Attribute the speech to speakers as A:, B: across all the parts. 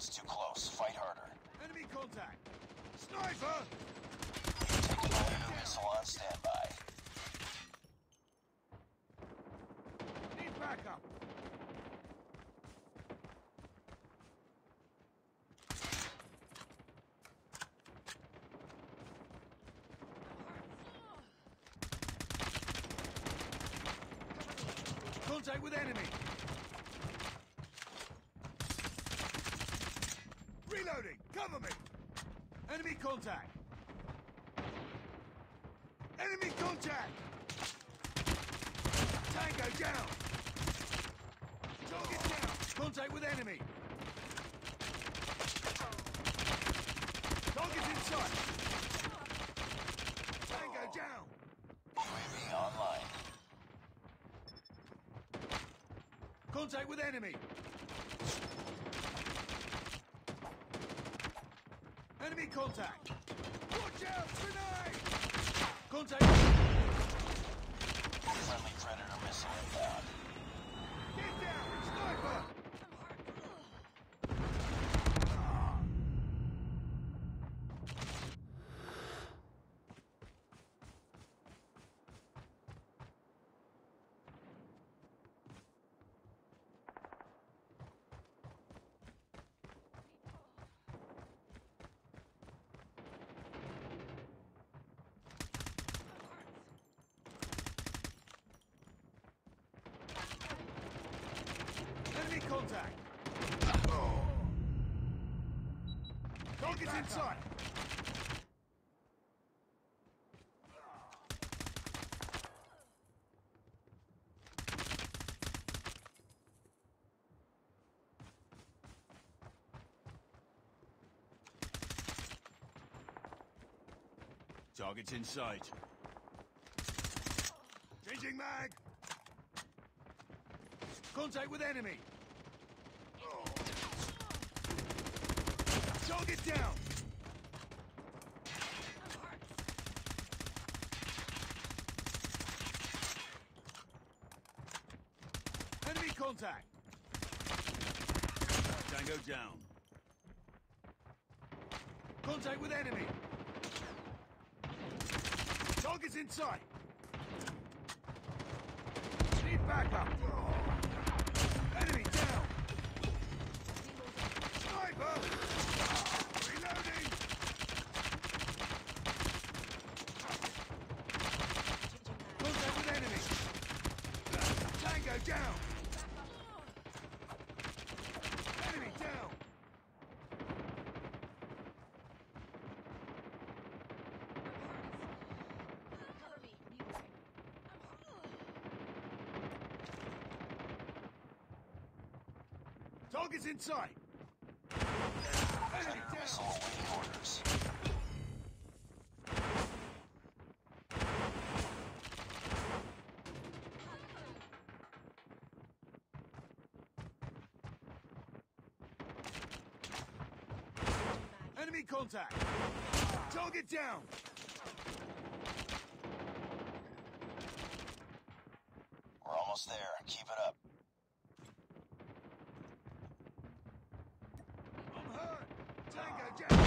A: It's too close. Fight harder.
B: Enemy contact! Sniper!
A: Taking out missile on standby.
B: Need backup! Contact with enemy! Reloading! Cover me! Enemy contact! Enemy contact! Tango down! Target down! Contact with enemy! Target in sight! Tango down!
A: UAV online.
B: Contact with enemy! Enemy contact! Watch out! Grenade! Contact!
A: Friendly Predator missile inbound.
B: Get down! Sniper! Enemy contact! Target's in sight! Target's in sight. Changing mag! Contact with enemy! Target down! Enemy contact! Tango down. Contact with enemy! Target's in sight! Need backup! Enemy down! Sniper! Reloading! Contact with enemy! Tango down! Enemy down! Target's in sight! Enemy
A: Predator missile
B: down!
A: awaiting orders.
B: Enemy contact! Target down!
A: We're almost there. Keep it up.
B: I'm hurt! Tango down!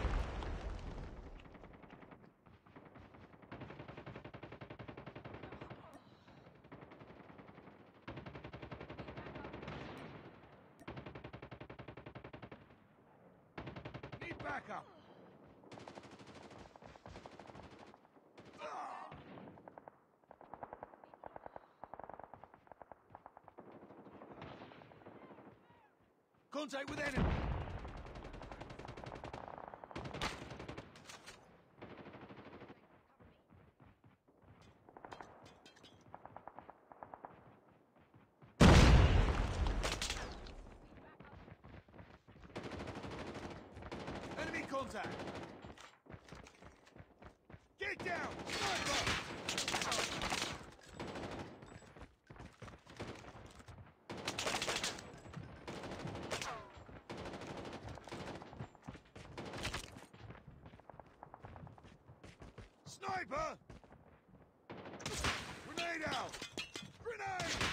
B: Need backup! Contact with enemy! Enemy contact! Get down! Sniper! Sniper! Grenade out! Grenade!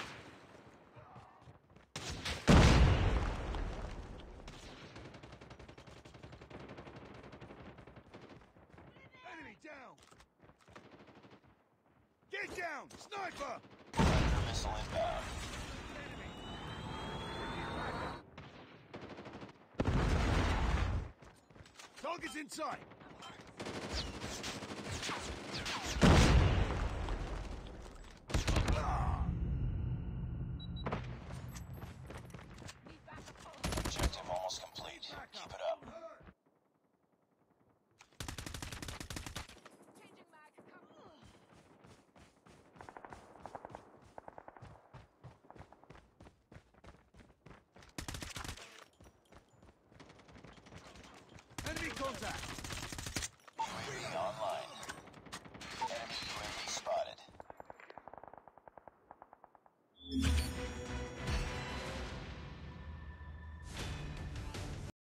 B: down! Sniper!
A: Predator missile inbound.
B: Target's in sight!
A: Objective almost complete. Keep it up.
C: Changing mag.
B: Enemy contact!